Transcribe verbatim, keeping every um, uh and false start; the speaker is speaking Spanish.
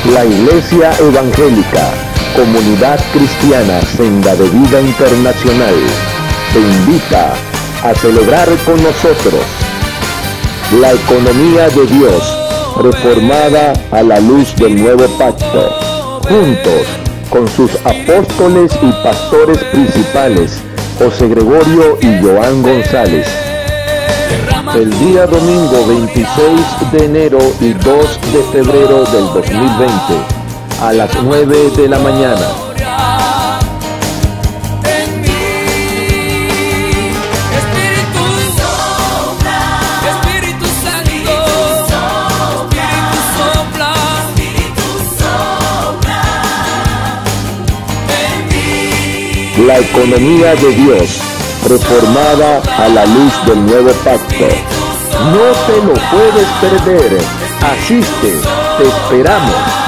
La Iglesia Evangélica, Comunidad Cristiana Senda de Vida Internacional, te invita a celebrar con nosotros la economía de Dios, reformada a la luz del nuevo pacto, juntos con sus apóstoles y pastores principales, José Gregorio y Joan González. El día domingo veintiséis de enero y dos de febrero del dos mil veinte, a las nueve de la mañana. La economía de Dios, reformada a la luz del nuevo pacto. No te lo puedes perder. Asiste, te esperamos.